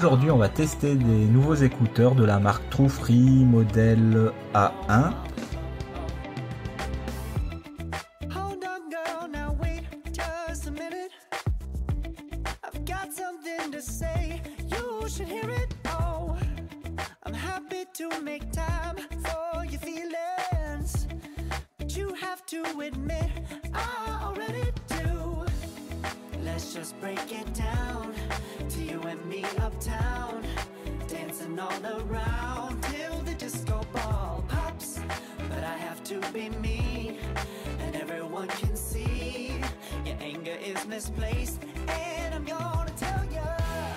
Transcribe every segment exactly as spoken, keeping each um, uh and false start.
Aujourd'hui on va tester des nouveaux écouteurs de la marque True Free modèle A un. Let's just break it down to you and me uptown, dancing all around till the disco ball pops. But I have to be me, and everyone can see your anger is misplaced. And I'm gonna tell ya,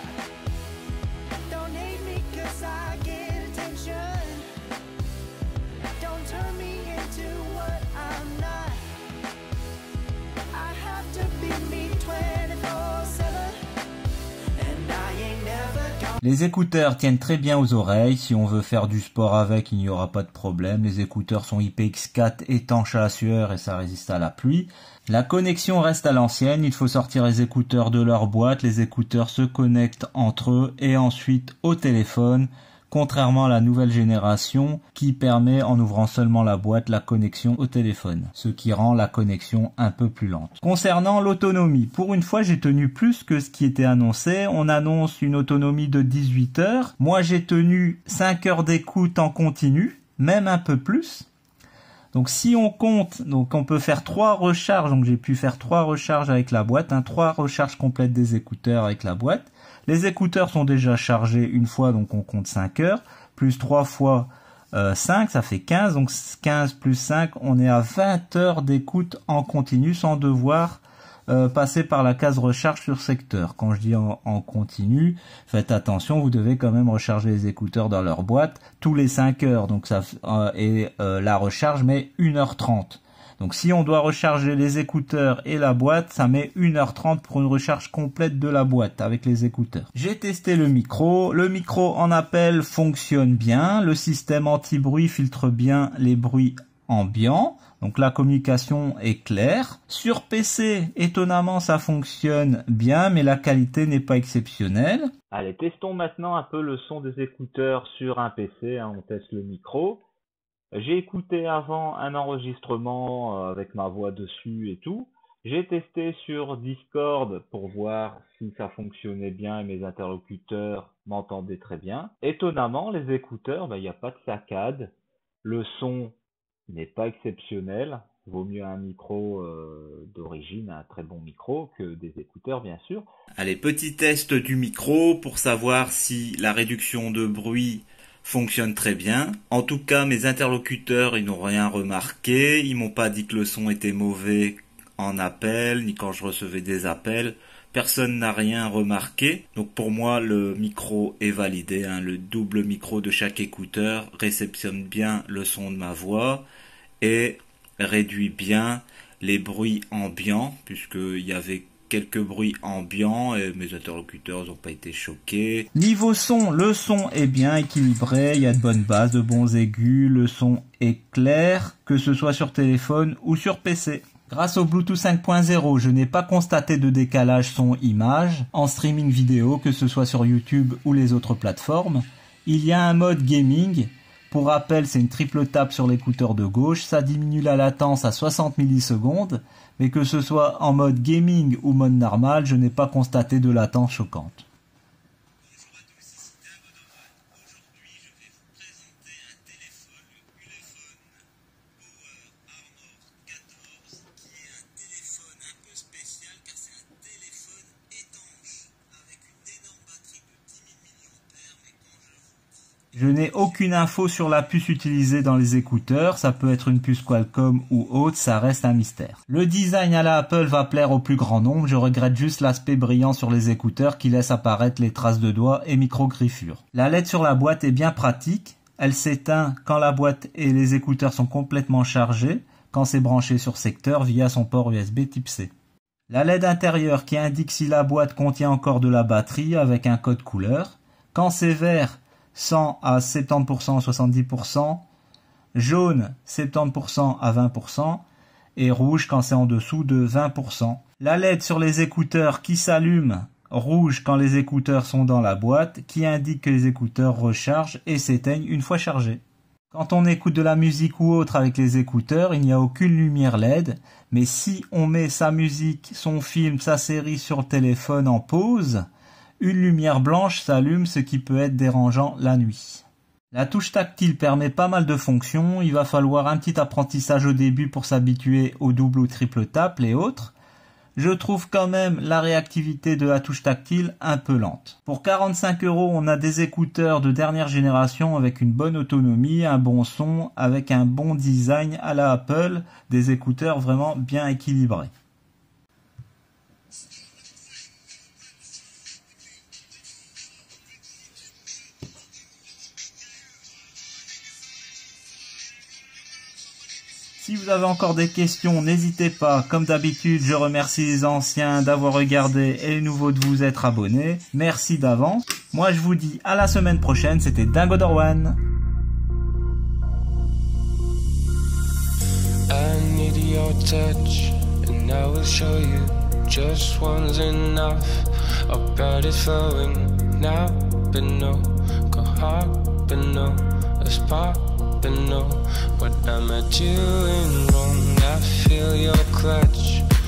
don't hate me 'cause I get attention. Don't turn me into what I'm not. I have to be me twenty-four seven, and I ain't never gonna... Les écouteurs tiennent très bien aux oreilles. Si on veut faire du sport avec, il n'y aura pas de problème. Les écouteurs sont I P X quatre, étanches à la sueur et ça résiste à la pluie. La connexion reste à l'ancienne. Il faut sortir les écouteurs de leur boîte. Les écouteurs se connectent entre eux et ensuite au téléphone. Contrairement à la nouvelle génération qui permet, en ouvrant seulement la boîte, la connexion au téléphone, ce qui rend la connexion un peu plus lente. Concernant l'autonomie, pour une fois j'ai tenu plus que ce qui était annoncé. On annonce une autonomie de dix-huit heures. Moi j'ai tenu cinq heures d'écoute en continu, même un peu plus. Donc si on compte, donc on peut faire trois recharges, donc j'ai pu faire trois recharges avec la boîte, hein, trois recharges complètes des écouteurs avec la boîte. Les écouteurs sont déjà chargés une fois, donc on compte cinq heures, plus trois fois euh, cinq, ça fait quinze, donc quinze plus cinq, on est à vingt heures d'écoute en continu sans devoir euh, passer par la case recharge sur secteur. Quand je dis en, en continu, faites attention, vous devez quand même recharger les écouteurs dans leur boîte tous les cinq heures, donc ça euh, et euh, la recharge met une heure trente. Donc si on doit recharger les écouteurs et la boîte, ça met une heure trente pour une recharge complète de la boîte avec les écouteurs. J'ai testé le micro. Le micro en appel fonctionne bien. Le système anti-bruit filtre bien les bruits ambiants. Donc la communication est claire. Sur P C, étonnamment, ça fonctionne bien, mais la qualité n'est pas exceptionnelle. Allez, testons maintenant un peu le son des écouteurs sur un P C. Hein, on teste le micro. J'ai écouté avant un enregistrement avec ma voix dessus et tout. J'ai testé sur Discord pour voir si ça fonctionnait bien et mes interlocuteurs m'entendaient très bien. Étonnamment, les écouteurs, ben, il n'y a pas de saccade. Le son n'est pas exceptionnel. Il vaut mieux un micro euh, d'origine, un très bon micro, que des écouteurs, bien sûr. Allez, petit test du micro pour savoir si la réduction de bruit fonctionne très bien. En tout cas, mes interlocuteurs, ils n'ont rien remarqué. Ils m'ont pas dit que le son était mauvais en appel, ni quand je recevais des appels. Personne n'a rien remarqué. Donc pour moi, le micro est validé. Hein. Le double micro de chaque écouteur réceptionne bien le son de ma voix et réduit bien les bruits ambiants, puisqu'il y avait quelques bruits ambiants et mes interlocuteurs n'ont pas été choqués. Niveau son, le son est bien équilibré, il y a de bonnes basses, de bons aigus, le son est clair, que ce soit sur téléphone ou sur P C. Grâce au Bluetooth cinq point zéro, je n'ai pas constaté de décalage son-image en streaming vidéo, que ce soit sur YouTube ou les autres plateformes. Il y a un mode gaming. Pour rappel, c'est une triple tape sur l'écouteur de gauche, ça diminue la latence à soixante millisecondes, mais que ce soit en mode gaming ou mode normal, je n'ai pas constaté de latence choquante. Bonjour à tous, ici Théodore. Aujourd'hui, je vais vous présenter un téléphone, le Ulefone Power Armor quatorze, qui est un téléphone un peu spécial car c'est un téléphone étanche avec une énorme batterie de dix mille milliampères, mais quand je vous dis... Je n'ai aucune info sur la puce utilisée dans les écouteurs, ça peut être une puce Qualcomm ou autre, ça reste un mystère. Le design à la Apple va plaire au plus grand nombre, je regrette juste l'aspect brillant sur les écouteurs qui laisse apparaître les traces de doigts et micro-griffures. La L E D sur la boîte est bien pratique, elle s'éteint quand la boîte et les écouteurs sont complètement chargés, quand c'est branché sur secteur via son port U S B type C. La L E D intérieure qui indique si la boîte contient encore de la batterie avec un code couleur. Quand c'est vert, cent à soixante-dix pour cent, soixante-dix pour cent, jaune soixante-dix pour cent à vingt pour cent et rouge quand c'est en dessous de vingt pour cent. La L E D sur les écouteurs qui s'allume rouge quand les écouteurs sont dans la boîte, qui indique que les écouteurs rechargent et s'éteignent une fois chargés. Quand on écoute de la musique ou autre avec les écouteurs, il n'y a aucune lumière L E D, mais si on met sa musique, son film, sa série sur le téléphone en pause, une lumière blanche s'allume, ce qui peut être dérangeant la nuit. La touche tactile permet pas mal de fonctions, il va falloir un petit apprentissage au début pour s'habituer au double ou triple tap et autres. Je trouve quand même la réactivité de la touche tactile un peu lente. Pour quarante-cinq euros, on a des écouteurs de dernière génération avec une bonne autonomie, un bon son, avec un bon design à la Apple, des écouteurs vraiment bien équilibrés. Si vous avez encore des questions, n'hésitez pas. Comme d'habitude, je remercie les anciens d'avoir regardé et les nouveaux de vous être abonnés. Merci d'avance. Moi, je vous dis à la semaine prochaine. C'était Dingo Dorwan. I need your touch, and I will show you. Just one's enough. Our blood is flowing now, but no, go hard, but no, a spark. But no, what am I doing wrong? I feel your clutch.